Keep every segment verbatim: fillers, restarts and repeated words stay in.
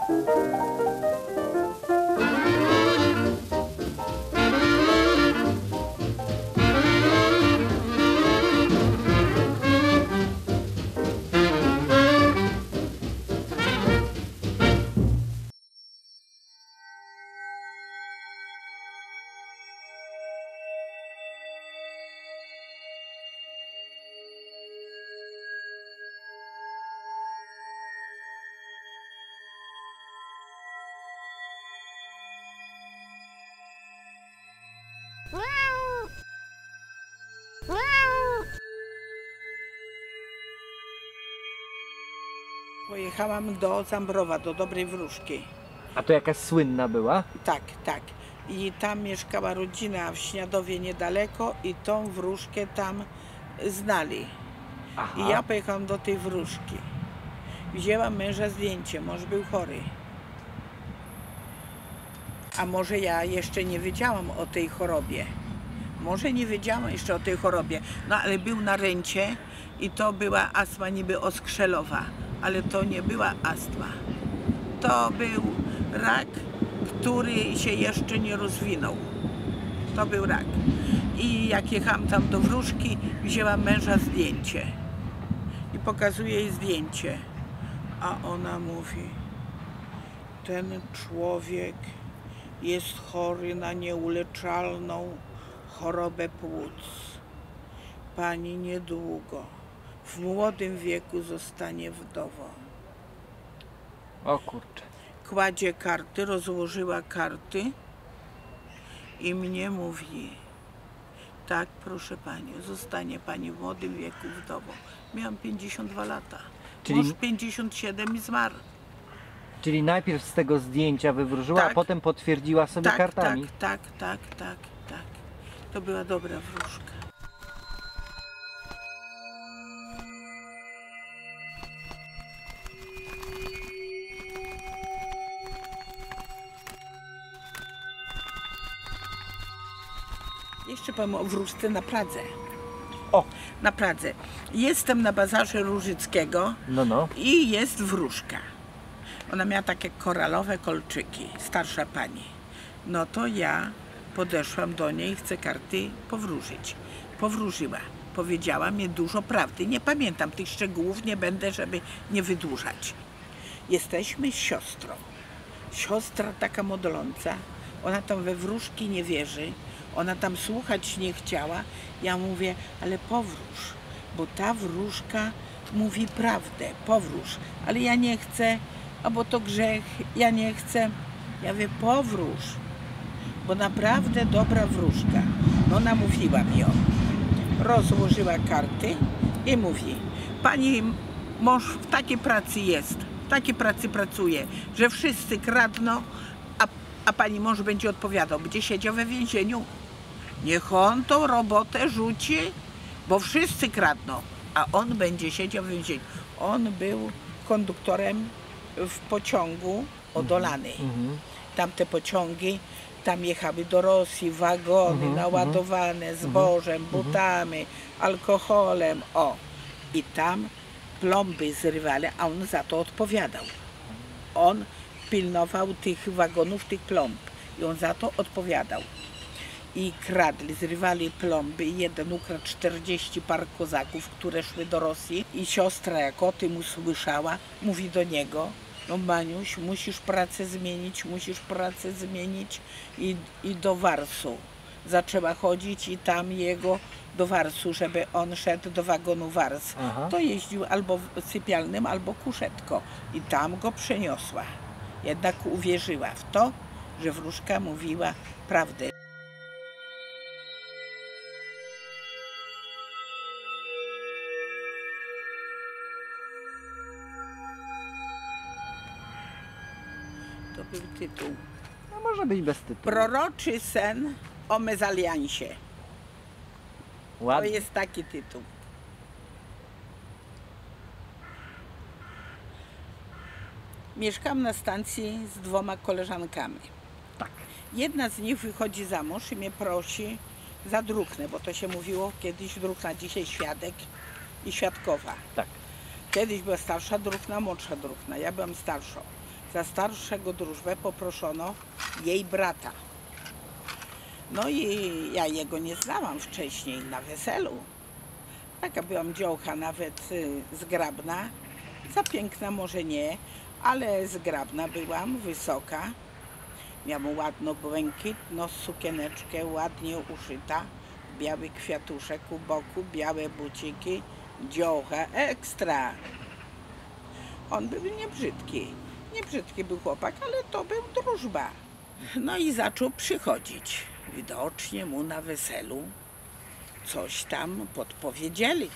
Pojechałam do Zambrowa, do Dobrej Wróżki. A to jakaś słynna była? Tak, tak. I tam mieszkała rodzina w Śniadowie niedaleko i tą wróżkę tam znali. Aha. I ja pojechałam do tej wróżki. Wzięłam męża zdjęcie, mąż był chory. A może ja jeszcze nie wiedziałam o tej chorobie. Może nie wiedziałam jeszcze o tej chorobie. No ale był na rencie i to była astma niby oskrzelowa. Ale to nie była astma. To był rak, który się jeszcze nie rozwinął. To był rak. I jak jechałam tam do wróżki, wzięłam męża zdjęcie. I pokazuję jej zdjęcie. A ona mówi, ten człowiek jest chory na nieuleczalną chorobę płuc. Pani niedługo, w młodym wieku zostanie wdową. O kurczę. Kładzie karty, rozłożyła karty i mnie mówi, tak proszę pani, zostanie pani w młodym wieku wdową. Miałam pięćdziesiąt dwa lata, Czyli... mąż pięćdziesiąt siedem i zmarł. Czyli najpierw z tego zdjęcia wywróżyła, Tak. a potem potwierdziła sobie Tak, kartami. tak, tak, tak, tak, tak. To była dobra wróżka. Jeszcze powiem o wróżce na Pradze. O! Na Pradze. Jestem na bazarze Różyckiego No, no. i jest wróżka. Ona miała takie koralowe kolczyki, starsza pani. No to ja podeszłam do niej, chcę karty powróżyć. Powróżyła. Powiedziała mi dużo prawdy. Nie pamiętam tych szczegółów, nie będę, żeby nie wydłużać. Jesteśmy z siostrą. Siostra taka modląca. Ona tam we wróżki nie wierzy. Ona tam słuchać nie chciała. Ja mówię, ale powróż, bo ta wróżka mówi prawdę, powróż. Ale ja nie chcę, a bo to grzech, ja nie chcę. Ja mówię, powróż, bo naprawdę dobra wróżka. No namówiła mi ją. Rozłożyła karty i mówi, pani mąż w takiej pracy jest, w takiej pracy pracuje, że wszyscy kradną, a, a pani mąż będzie odpowiadał, będzie siedział we więzieniu. Niech on tą robotę rzuci, bo wszyscy kradną, a on będzie siedział w więzieniu. On był konduktorem w pociągu Odolany. Mhm. Tamte pociągi, tam jechały do Rosji, wagony Mhm, naładowane mhm, zbożem, mhm. butami, alkoholem, o. I tam plomby zrywali, a on za to odpowiadał. On pilnował tych wagonów, tych plomb i on za to odpowiadał. I kradli, zrywali plomby i jeden ukradł czterdzieści par kozaków, które szły do Rosji i siostra, jak o tym usłyszała, mówi do niego, no Maniuś, musisz pracę zmienić, musisz pracę zmienić i, i do Warsu. Zaczęła chodzić i tam jego do Warsu, żeby on szedł do wagonu Wars. Aha. To jeździł albo sypialnym, albo kuszetko i tam go przeniosła. Jednak uwierzyła w to, że wróżka mówiła prawdę. To był tytuł. No może być bez tytułu. Proroczy sen o mezaliansie. To Ładnie. jest taki tytuł. Mieszkam na stacji z dwoma koleżankami. Tak. Jedna z nich wychodzi za mąż i mnie prosi za druhny, bo to się mówiło kiedyś druhna, dzisiaj świadek i świadkowa. Tak. Kiedyś była starsza druhna, młodsza druhna. Ja byłam starszą. Za starszego drużbę poproszono jej brata. No i ja jego nie znałam wcześniej na weselu. Taka byłam dziołcha, nawet y, zgrabna. Za piękna może nie, ale zgrabna byłam, wysoka. Miałam ładną błękitną sukieneczkę, ładnie uszyta. Biały kwiatuszek u boku, białe buciki. Dziołcha ekstra. On był niebrzydki. Niebrzydki był chłopak, ale to był drużba. No i zaczął przychodzić. Widocznie mu na weselu coś tam podpowiedzieli.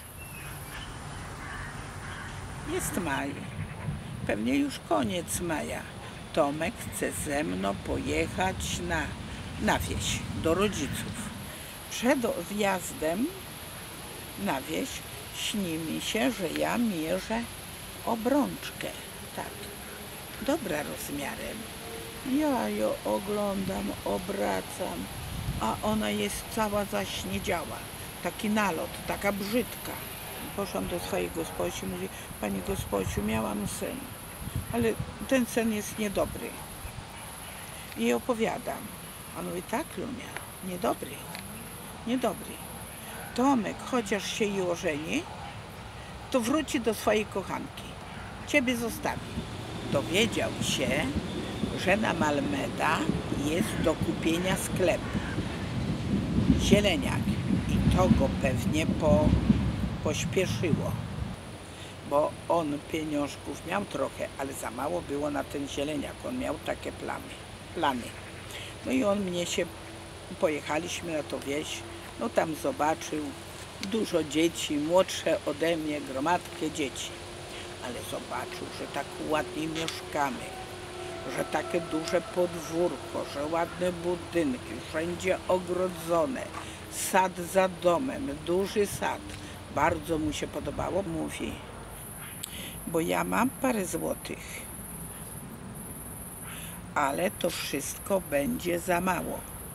Jest maj. Pewnie już koniec maja. Tomek chce ze mną pojechać na, na wieś, do rodziców. Przed wjazdem na wieś śni mi się, że ja mierzę obrączkę. Tak, dobra rozmiarem. Ja ją oglądam, obracam, a ona jest cała zaśniedziała. Taki nalot, taka brzydka. Poszłam do swojej gosposi i mówi: pani gosposiu, miałam sen, ale ten sen jest niedobry. I jej opowiadam. A mówi: tak, Lunia, niedobry, niedobry. Tomek, chociaż się i ożeni, to wróci do swojej kochanki. Ciebie zostawi. Dowiedział się, że na Malmeda jest do kupienia sklep. Zieleniak. I to go pewnie po, pośpieszyło. Bo on pieniążków miał trochę, ale za mało było na ten zieleniak. On miał takie plany. plany. No i on mnie się, pojechaliśmy na to wieś, no tam zobaczył dużo dzieci, młodsze ode mnie, gromadkę dzieci. Ale zobaczył, że tak ładnie mieszkamy, że takie duże podwórko, że ładne budynki, wszędzie ogrodzone, sad za domem, duży sad. Bardzo mu się podobało. Mówi: bo ja mam parę złotych, ale to wszystko będzie za mało.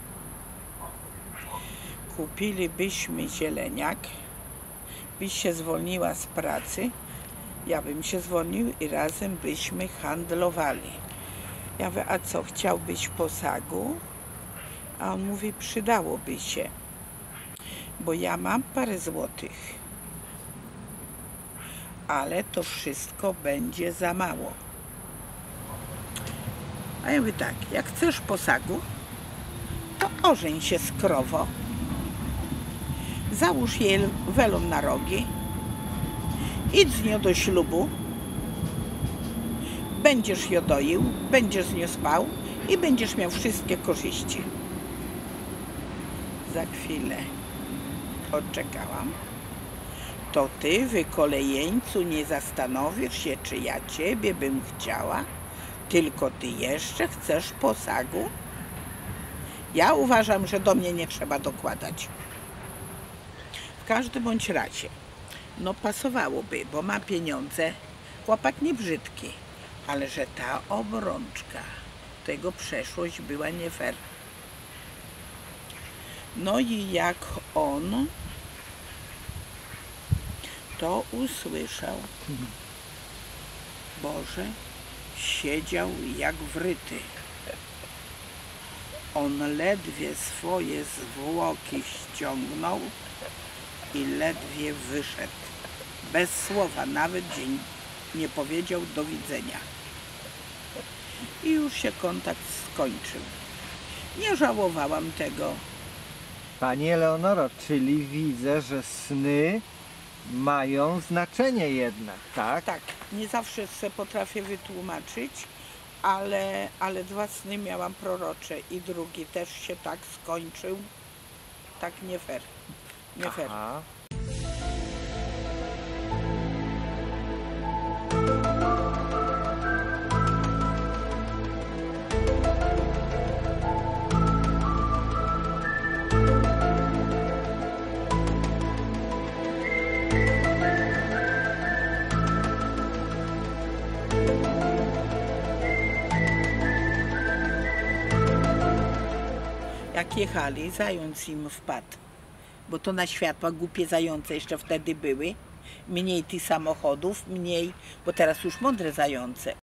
Kupilibyśmy zieleniak, byś się zwolniła z pracy, ja bym się zwolnił i razem byśmy handlowali. Ja mówię: a co, chciałbyś posagu? A on mówi: przydałoby się, bo ja mam parę złotych, ale to wszystko będzie za mało. A ja mówię tak: jak chcesz posagu, to ożeń się z krową, załóż jej welon na rogi, idź z nią do ślubu, będziesz ją doił, będziesz z nią spał i będziesz miał wszystkie korzyści. Za chwilę odczekałam. To ty, wykolejeńcu, nie zastanowisz się, czy ja ciebie bym chciała, tylko ty jeszcze chcesz posagu? Ja uważam, że do mnie nie trzeba dokładać. W każdym bądź razie, no pasowałoby, bo ma pieniądze, chłopak nie brzydki, ale że ta obrączka, tego przeszłość była nie fair. No i jak on to usłyszał, Boże, siedział jak wryty. On ledwie swoje zwłoki ściągnął i ledwie wyszedł. Bez słowa, nawet dzień nie powiedział do widzenia. I już się kontakt skończył. Nie żałowałam tego. Pani Eleonoro, czyli widzę, że sny mają znaczenie jednak, tak? Tak, nie zawsze se potrafię wytłumaczyć, ale, ale dwa sny miałam prorocze i drugi też się tak skończył. Tak nie fair. Nie fair. Aha. Jak jechali, zając im wpadł, bo to na światła głupie zające jeszcze wtedy były, mniej tych samochodów, mniej, bo teraz już mądre zające.